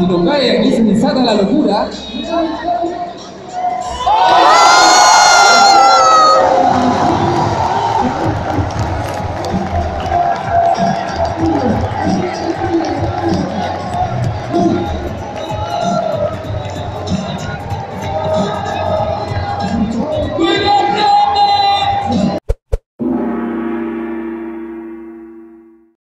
Si no cae, aquí se desata la locura.